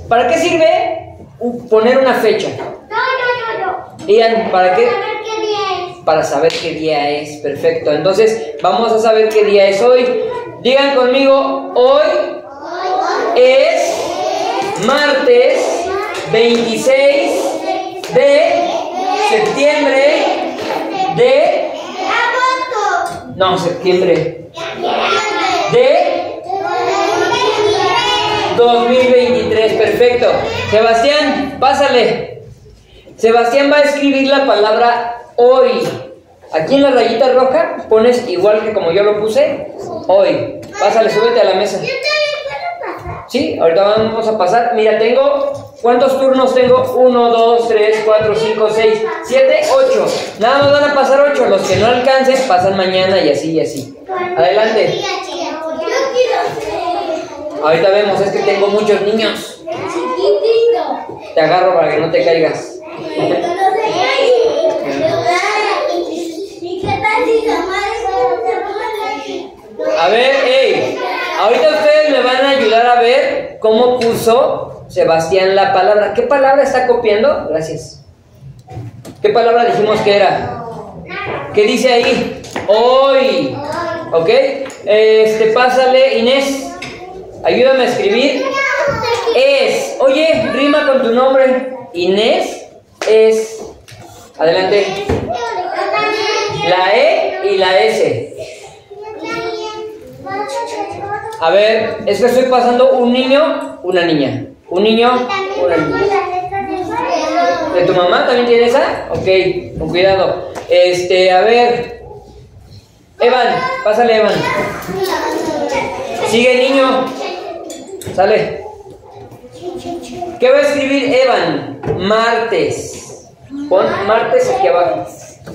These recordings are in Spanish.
¿Para qué sirve poner una fecha? Ian, ¿para qué? Para saber qué día es. Perfecto. Entonces, vamos a saber qué día es hoy. Digan conmigo, hoy es martes 26 de septiembre de... No, septiembre de 2023. Perfecto. Sebastián, pásale. Sebastián va a escribir la palabra hoy. Aquí en la rayita roja pones igual que como yo lo puse, hoy. Pásale, súbete a la mesa. Sí, ahorita vamos a pasar. Mira, tengo... ¿Cuántos turnos tengo? 1, 2, 3, 4, 5, 6, 7, 8. Nada más van a pasar 8. Los que no alcancen pasan mañana y así y así. Adelante. Ahorita vemos, es que tengo muchos niños. Te agarro para que no te caigas. A ver, hey, ahorita ustedes me van a ayudar a ver cómo puso Sebastián la palabra. ¿Qué palabra está copiando? Gracias. ¿Qué palabra dijimos que era? ¿Qué dice ahí? Hoy. ¿Ok? Pásale, Inés. Ayúdame a escribir. Es. Oye, rima con tu nombre. Inés es. Adelante. La E y la S. A ver, es que estoy pasando un niño, una niña. Un niño, una niña. ¿De tu mamá también tiene esa? Ok, con cuidado. A ver. Evan, pásale, Evan. Sigue, niño. Sale. ¿Qué va a escribir Evan? Martes. Pon martes aquí abajo.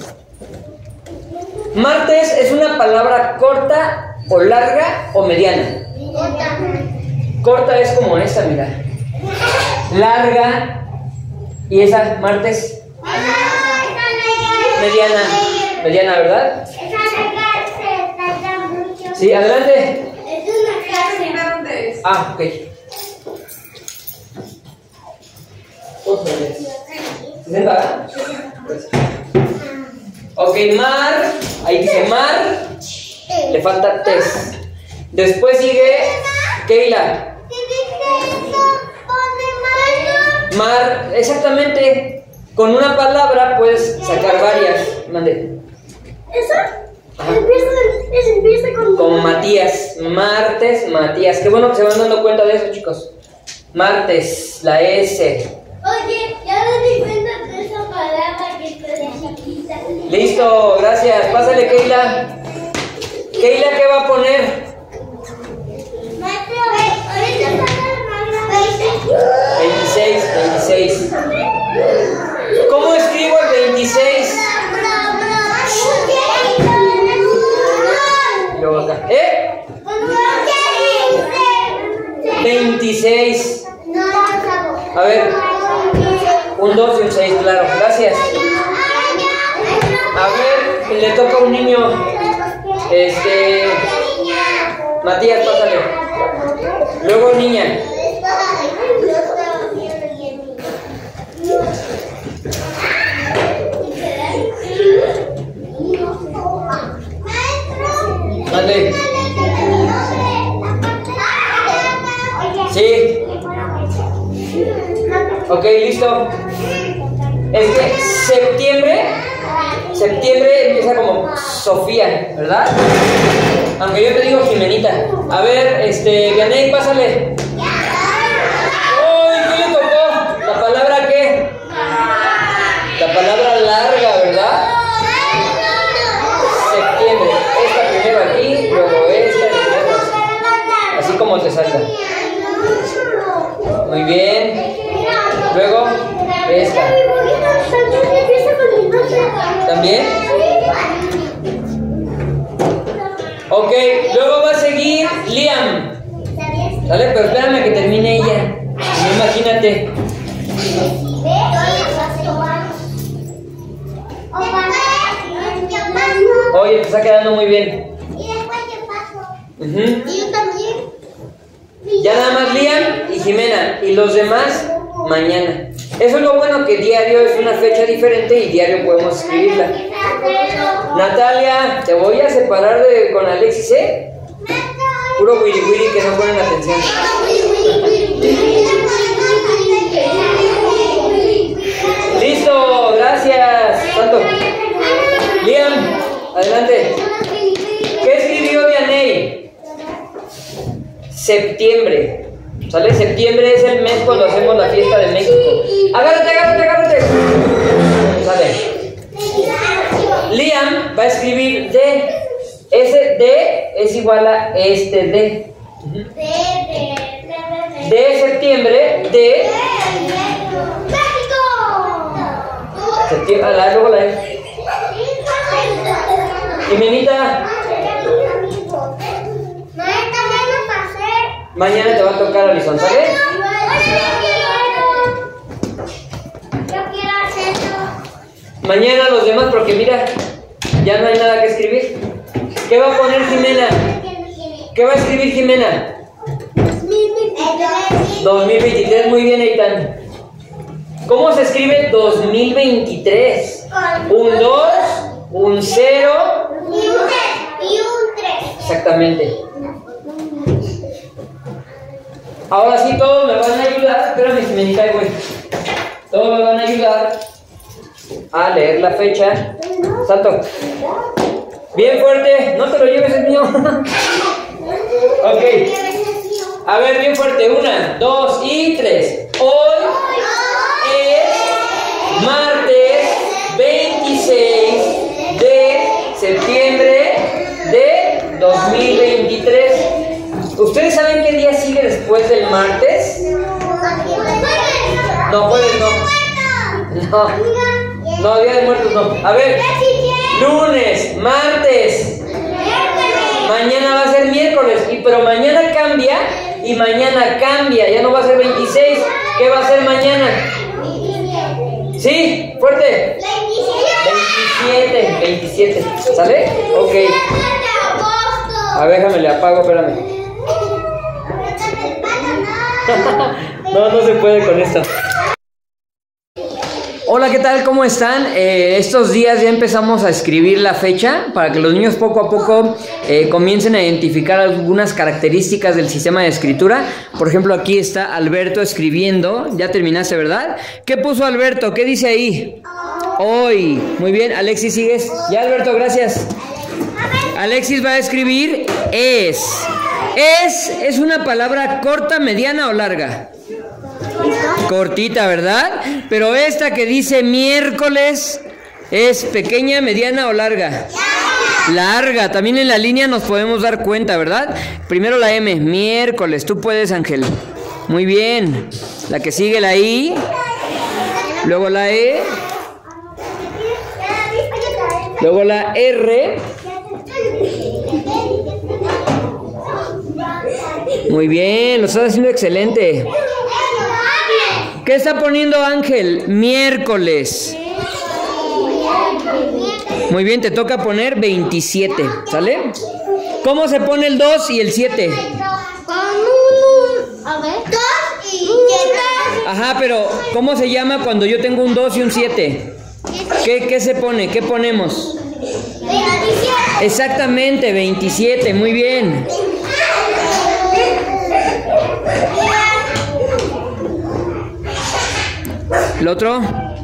Martes es una palabra corta o larga o mediana. Corta es como esta, mira. Larga. Y esa, martes. Mediana. Mediana, ¿verdad? Sí, adelante. Ah, ok. Ok, mar. Ahí dice mar. Le falta tes. Después sigue Keila. Mar, exactamente. Con una palabra puedes sacar varias. Mande. ¿Eso? Empieza con... Como Matías. Martes, Matías. Qué bueno que se van dando cuenta de eso, chicos. Martes, la S. Oye, ya me di cuenta de esa palabra que está chiquita. Listo, gracias. Pásale, Keila. Keila, ¿qué va a poner? Maestro, ahorita está la 26. ¿Cómo escribo el 26? Y luego acá. 26. A ver. Un 2 y un 6, claro. Gracias. A ver, le toca a un niño. Matías, pásale. Luego niña. Mande. Sí. Ok, listo. Es que septiembre empieza como Sofía, ¿verdad? Aunque yo te digo Jimenita. A ver, Vianey, pásale. ¡Uy! ¿Qué le tocó? ¿La palabra qué? La palabra larga, ¿verdad? Septiembre. Esta primero aquí, luego esta y luego esta. Así como te salga. Muy bien. Luego esta. ¿También? Ok, luego va a seguir Liam. ¿Sale? Pero espérame a que termine ella. Imagínate. Oye, te está quedando muy bien. Y después yo paso. Y yo también. Ya nada más Liam y Jimena. Y los demás, mañana. Eso es lo bueno, que diario es una fecha diferente y diario podemos escribirla. Natalia, te voy a separar con Alexis, ¿eh? Puro wiri wiri que no ponen atención. Listo, gracias. Santo. Liam, adelante. ¿Qué escribió Vianey? Septiembre. ¿Sale? Septiembre es el mes cuando hacemos la fiesta de México. Agárrate, agárrate, agárrate. Sale. Liam va a escribir D. Ese D es igual a este D. De septiembre, de México. septiembre, luego la E. Jimenita, mañana te va a tocar Alison, ¿sale? Mañana los demás, porque mira, ya no hay nada que escribir. ¿Qué va a poner Jimena? ¿Qué va a escribir Jimena? 2023, muy bien, Eitan. ¿Cómo se escribe 2023? Un 2, un 0 y un 3. Exactamente. Ahora sí, todos me van a ayudar. Espérame, Jimenita, güey. Todos me van a ayudar a leer la fecha. Santo. Bien fuerte. No te lo lleves, es mío. Ok. A ver, bien fuerte. 1, 2 y 3. Hoy es martes 26 de septiembre de 2023. ¿Ustedes saben qué día sigue después del martes? No, jueves no. No, Día de Muertos no. A ver, lunes, martes. Mañana va a ser miércoles, pero mañana cambia y mañana cambia. Ya no va a ser 26. ¿Qué va a ser mañana? ¿Sí? Fuerte. 27. ¿Sale? Ok. A ver, déjame, le apago, espérame. No se puede con esto. Hola, ¿qué tal? ¿Cómo están? Estos días ya empezamos a escribir la fecha para que los niños poco a poco comiencen a identificar algunas características del sistema de escritura. Por ejemplo, aquí está Alberto escribiendo. Ya terminaste, ¿verdad? ¿Qué puso Alberto? ¿Qué dice ahí? Hoy. Muy bien, Alexis, ¿sigues? Ya, Alberto, gracias. Alexis va a escribir es. Es una palabra corta, mediana o larga. Cortita, ¿verdad? Pero esta que dice miércoles es pequeña, mediana o larga. Larga. También en la línea nos podemos dar cuenta, ¿verdad? Primero la M, miércoles. Tú puedes, Ángel. Muy bien. La que sigue, la I. Luego la E. Luego la R. Muy bien, lo estás haciendo excelente. ¿Qué está poniendo Ángel? Miércoles. Muy bien, te toca poner 27, ¿sale? ¿Cómo se pone el 2 y el 7? A ver. 2 y 7. Ajá, pero ¿cómo se llama cuando yo tengo un 2 y un 7? ¿Qué se pone? ¿Qué ponemos? 27. Exactamente, 27, muy bien. ¿El otro?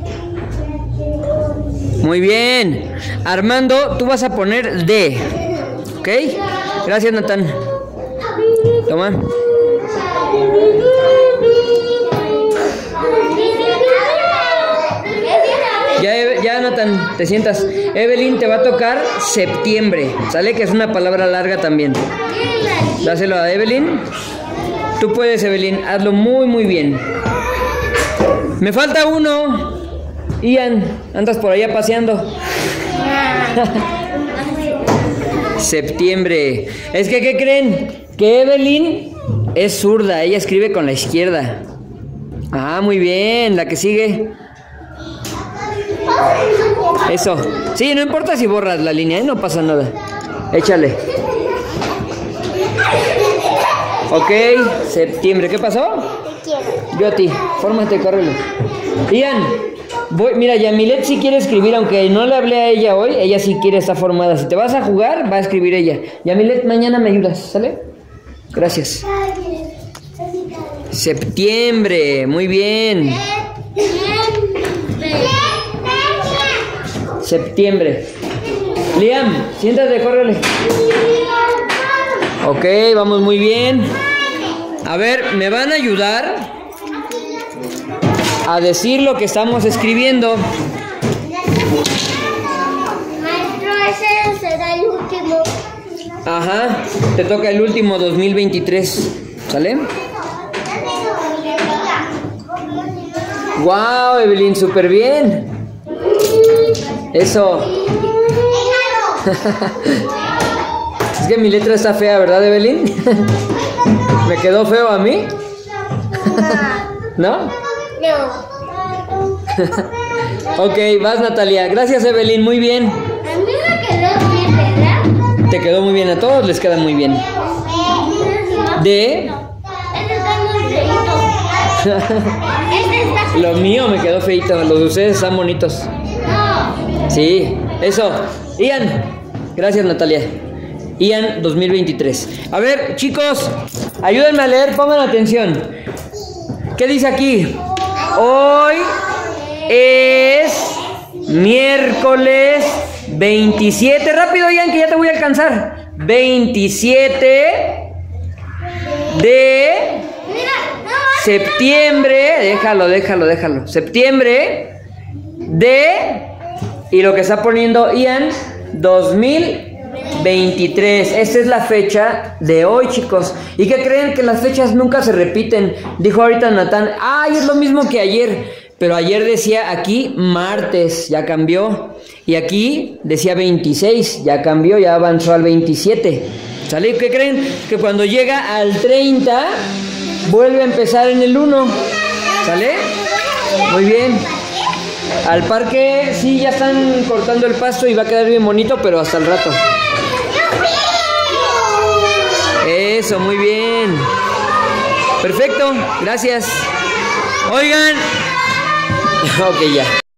Muy bien. Armando, tú vas a poner D. ¿Ok? Gracias, Natán. Toma. Ya, Natán, te sientas. Evelyn, te va a tocar septiembre. ¿Sale? Que es una palabra larga también. Dáselo a Evelyn. Tú puedes, Evelyn. Hazlo muy, muy bien. Me falta uno. Ian, andas por allá paseando. Septiembre. Es que, ¿qué creen? Que Evelyn es zurda. Ella escribe con la izquierda. Ah, muy bien. La que sigue. Eso. Sí, no importa si borras la línea, no pasa nada. Échale. Ok, septiembre. ¿Qué pasó? Te quiero. Yo a ti. Fórmate, córrele. Ian, mira, Yamilet sí quiere escribir, aunque no le hablé a ella hoy, ella sí quiere estar formada. Si te vas a jugar, va a escribir ella. Yamilet, mañana me ayudas, ¿sale? Gracias. Septiembre, muy bien. Septiembre. Liam, siéntate, córrele. Ok, vamos muy bien. A ver, ¿me van a ayudar a decir lo que estamos escribiendo? Maestro, ese será el último. Ajá, te toca el último 2023, ¿sale? Wow, Evelyn, súper bien. Eso. Es que mi letra está fea, ¿verdad, Evelyn? ¿Me quedó feo a mí? ¿No? No. Ok, vas, Natalia. Gracias, Evelyn, muy bien. A mí me quedó bien, ¿verdad? Te quedó muy bien, a todos les queda muy bien. De... Este está muy feito. Este está Lo mío me quedó feito, los de ustedes están bonitos. No. Sí, eso. Ian, gracias, Natalia. Ian 2023. A ver, chicos, ayúdenme a leer, pongan atención. ¿Qué dice aquí? Hoy es miércoles 27. Rápido, Ian, que ya te voy a alcanzar. 27 de septiembre. Déjalo. Septiembre de... Y lo que está poniendo Ian, 2023. Esta es la fecha de hoy, chicos. ¿Y qué creen? Que las fechas nunca se repiten. Dijo ahorita Natán, ay, es lo mismo que ayer. Pero ayer decía aquí martes, ya cambió. Y aquí decía 26, ya cambió, ya avanzó al 27. ¿Sale? ¿Qué creen? Que cuando llega al 30, vuelve a empezar en el 1. ¿Sale? Muy bien. Al parque sí ya están cortando el pasto y va a quedar bien bonito, pero hasta el rato. Eso, muy bien. Perfecto, gracias. Oigan. Ok, ya.